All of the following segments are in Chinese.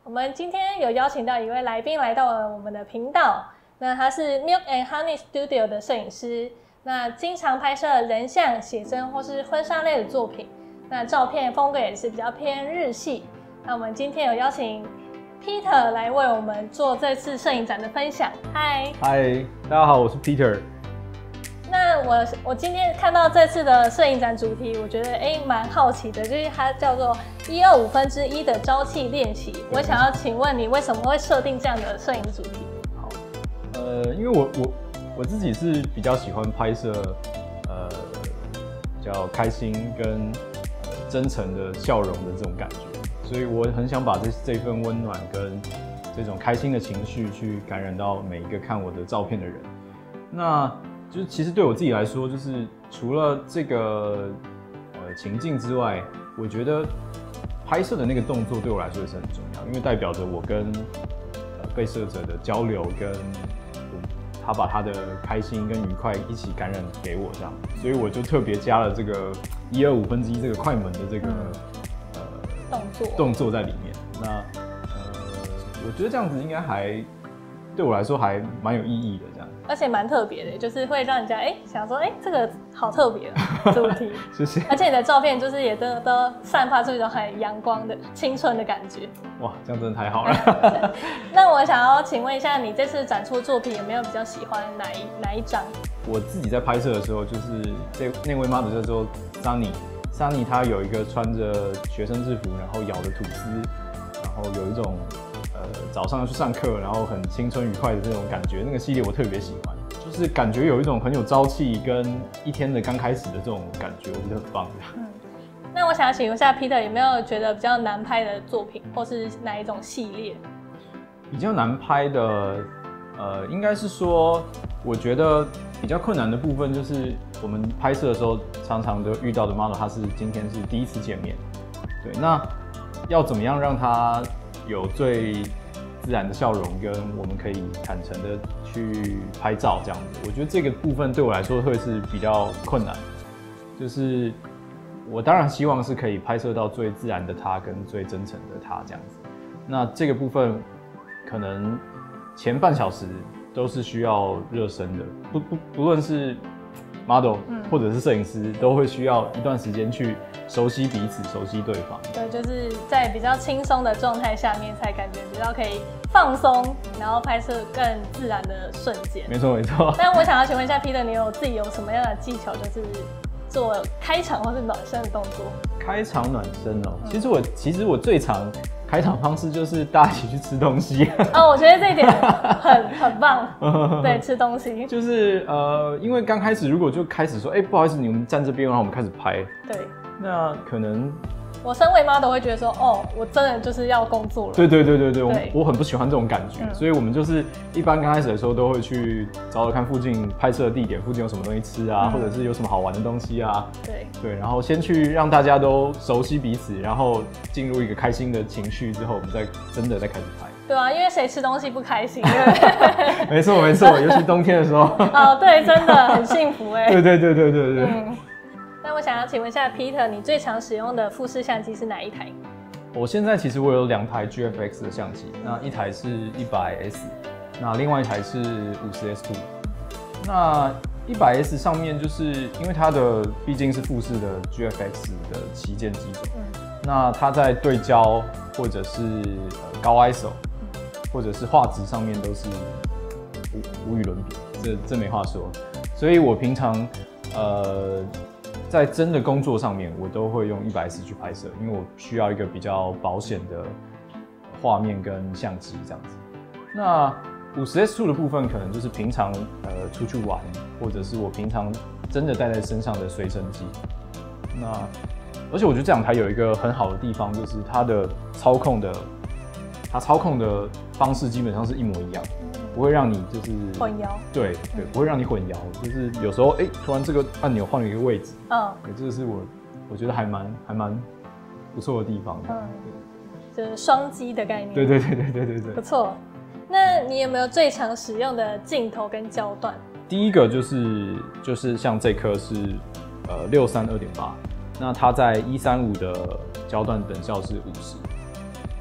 我们今天有邀请到一位来宾来到了我们的频道，那他是 Milk and Honey Studio 的摄影师，那经常拍摄人像、写真或是婚纱类的作品，那照片风格也是比较偏日系。那我们今天有邀请 Peter 来为我们做这次摄影展的分享。嗨， 大家好，我是 Peter。 那我今天看到这次的摄影展主题，我觉得蛮好奇的，就是它叫做1/25的朝气练习。我想要请问你为什么会设定这样的摄影主题？ 好，因为我自己是比较喜欢拍摄比较开心跟真诚的笑容的这种感觉，所以我很想把这份温暖跟这种开心的情绪去感染到每一个看我的照片的人。那就是其实对我自己来说，就是除了这个情境之外，我觉得拍摄的那个动作对我来说也是很重要，因为代表着我跟被摄者的交流，跟他把他的开心跟愉快一起感染给我这样，所以我就特别加了这个1/25这个快门的这个动作在里面。那我觉得这样子应该还对我来说还蛮有意义的这样。 而且蛮特别的，就是会让人家想说这个好特别的主题。 谢谢。 而且你的照片就是也都散发出一种很阳光的青春的感觉。哇， 这样真的太好了。 那我想要请问一下，你这次展出作品有没有比较喜欢哪一张？ 我自己在拍摄的时候，就是那位 model 叫做 Sunny， 她有一个穿着学生制服，然后咬着吐司，然后有一种早上要去上课，然后很青春愉快的这种感觉，那个系列我特别喜欢，就是感觉有一种很有朝气跟一天的刚开始的这种感觉，我觉得很棒的。 那我想请问一下 Peter 有没有觉得比较难拍的作品，或是哪一种系列？ 比较难拍的，应该是说，我觉得比较困难的部分就是我们拍摄的时候常常都遇到的 model， 他是今天是第一次见面，对，那要怎么样让他有最自然的笑容，跟我们可以坦诚的去拍照这样子，我觉得这个部分对我来说会是比较困难。就是我当然希望是可以拍摄到最自然的他跟最真诚的他这样子。那这个部分可能前半小时都是需要热身的，不论是 model 或者是摄影师，都会需要一段时间去熟悉彼此，熟悉对方。 对，就是在比较轻松的状态下面，才感觉比较可以放松，然后拍摄更自然的瞬间。 没错没错。 但我想要请问一下 Peter， 你自己有什么样的技巧，就是做开场或是暖身的动作？开场暖身哦，其实我最常开场方式就是大家一起去吃东西。 我觉得这一点很棒。对，吃东西就是因为刚开始如果就开始说，不好意思，你们站这边，然后我们开始拍。 对， 那可能我身为 model 会觉得说，我真的就是要工作了。 对，我很不喜欢这种感觉，所以我们就是一般刚开始的时候都会去找找看附近拍摄的地点，附近有什么东西吃啊，或者是有什么好玩的东西啊。对，然后先去让大家都熟悉彼此，然后进入一个开心的情绪之后，我们再真的开始拍。 对啊，因为谁吃东西不开心？对没错，尤其冬天的时候。 对，真的很幸福哎。 对。 那我想要请问一下 Peter， 你最常使用的富士相机是哪一台？ 我现在其实我有2台 GFX 的相机，那一台是100S， 那另外一台是50S2。那100S 上面就是因为它的毕竟是富士的 GFX 的旗舰机种，那它在对焦或者是高 ISO，或者是画质上面都是无与伦比，这没话说。所以我平常在真的工作上面，我都会用100S去拍摄，因为我需要一个比较保险的画面跟相机这样子。那50S2 的部分可能就是平常出去玩，或者是我平常真的带在身上的随身机。那而且我觉得这2台有一个很好的地方，就是它操控的方式基本上是一模一样，不会让你就是混淆。对， 不会让你混淆。就是有时候突然这个按钮换了一个位置，这个是我觉得还蛮不错的地方。 就是双击的概念。 对， 不错。那你有没有最常使用的镜头跟焦段？ 第一个就是像这颗是632.8，那它在135的焦段等效是50。那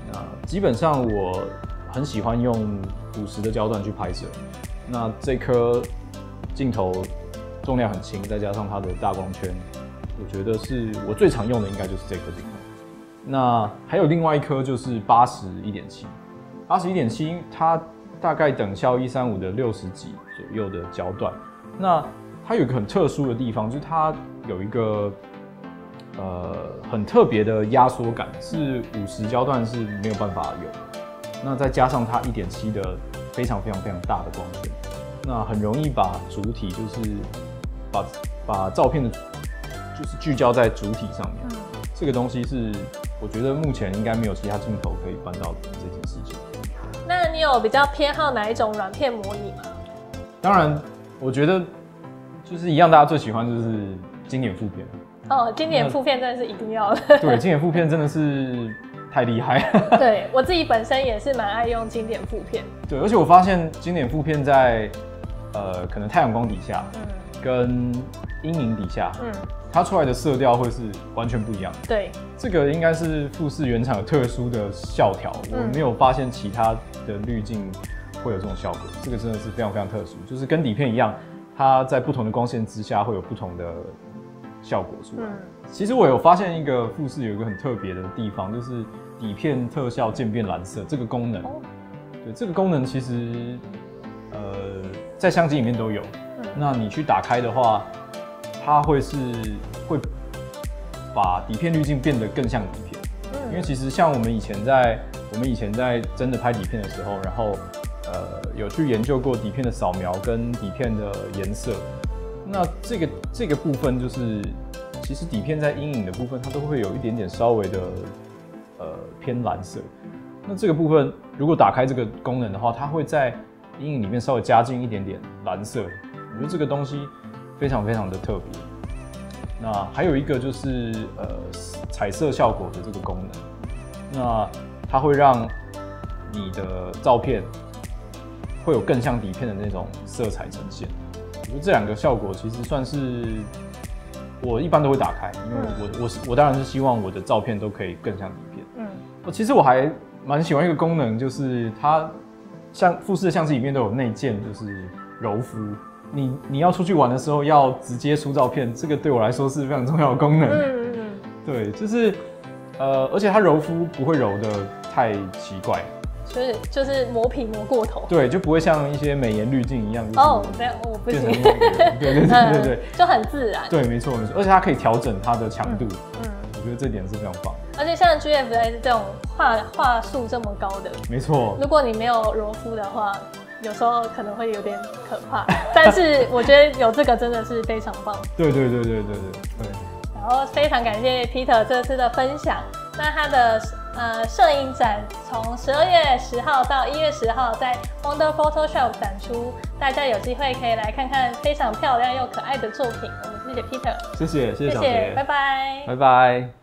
基本上我很喜欢用50的焦段去拍摄。那这颗镜头重量很轻，再加上它的大光圈，我觉得是我最常用的，应该就是这颗镜头。那还有另外一颗就是81.7，81.7它大概等效135的60几左右的焦段。那它有一个很特殊的地方，就是它有一个很特别的压缩感，是50焦段是没有办法有的。那再加上它1.7的非常大的光圈，那很容易把主体就是把照片的就是聚焦在主体上面。这个东西是我觉得目前应该没有其他镜头可以办到的这件事情。 那你有比较偏好哪一种软片模拟吗？ 当然，我觉得就是一样，大家最喜欢就是经典负片。 哦，经典负片真的是一定要的。 对，经典负片真的是太厉害了。 对，我自己本身也是蛮爱用经典负片。 对，而且我发现经典负片在可能太阳光底下，跟阴影底下，它出来的色调会是完全不一样的。 对， 这个应该是富士原厂有特殊的效条，我没有发现其他的滤镜会有这种效果。这个真的是非常特殊，就是跟底片一样，它在不同的光线之下会有不同的效果出来。其实我有发现一个富士有一个很特别的地方，就是底片特效渐变蓝色这个功能。对，这个功能其实在相机里面都有。那你去打开的话，它会把底片滤镜变得更像底片。因为其实像我们以前在真的拍底片的时候，然后有去研究过底片的扫描跟底片的颜色。那这个部分就是，其实底片在阴影的部分，它都会有一点点稍微的偏蓝色。那这个部分如果打开这个功能的话，它会在阴影里面稍微加进一点点蓝色。我觉得这个东西非常的特别。那还有一个就是彩色效果的这个功能，那它会让你的照片会有更像底片的那种色彩呈现。我觉得这两个效果其实算是我一般都会打开，因为我当然是希望我的照片都可以更像底片。其实我还蛮喜欢一个功能，就是它像富士的相机里面都有内建，就是柔肤。你要出去玩的时候要直接出照片，这个对我来说是非常重要的功能。对，就是而且它柔肤不会柔的太奇怪， 就是磨皮磨过头。 对，就不会像一些美颜滤镜一样。 这样我不行。 对， 就很自然。 对，没错，而且它可以调整它的强度。我觉得这点是非常棒。 而且像 GFX 这种画素这么高的， 没错。如果你没有柔肤的话，有时候可能会有点可怕。但是我觉得有这个真的是非常棒。对。然后非常感谢 Peter 这次的分享。那他的摄影展从12月10号到1月10号在 Wonder Photoshop 展出，大家有机会可以来看看非常漂亮又可爱的作品。我们谢谢 Peter。谢谢， 小杰， 拜拜。 拜拜。